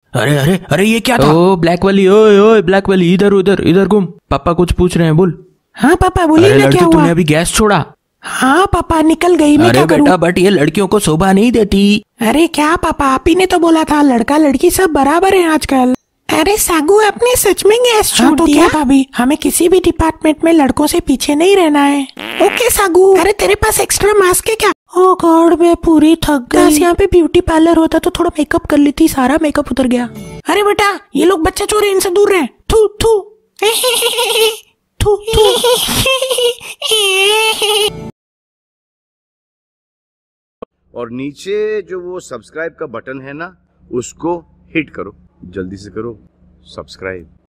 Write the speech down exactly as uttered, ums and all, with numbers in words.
अरे अरे अरे ये क्या था? ओ ब्लैक वाली, ओए ओए ब्लैक वाली, इधर उधर इधर घूम। पापा कुछ पूछ रहे हैं, बोल। हाँ पापा बोलिए ना, क्या हुआ? तूने अभी गैस छोड़ा? हाँ पापा निकल गई, मैं क्या करूँ? बेटा बट ये लड़कियों को शोभा नहीं देती। अरे क्या पापा, आप ही ने तो बोला था लड़का लड़की सब बराबर है आजकल। अरे सागू आपने सच में गैस छोड़ दिया? तो क्या भाभी, हमें किसी भी डिपार्टमेंट में लड़कों से पीछे नहीं रहना है। ओके सागू। अरे तेरे पास एक्स्ट्रा मास्क है क्या? ओ गॉड, मैं पूरी थक गई। यहाँ पे ब्यूटी पार्लर होता तो थोड़ा मेकअप कर लेती, सारा मेकअप उतर गया। अरे बेटा ये लोग बच्चा चोर हैं, इनसे दूर रहे। थू थू थू थू। और नीचे जो वो सब्सक्राइब का बटन है ना, उसको हिट करो, जल्दी से करो सब्सक्राइब।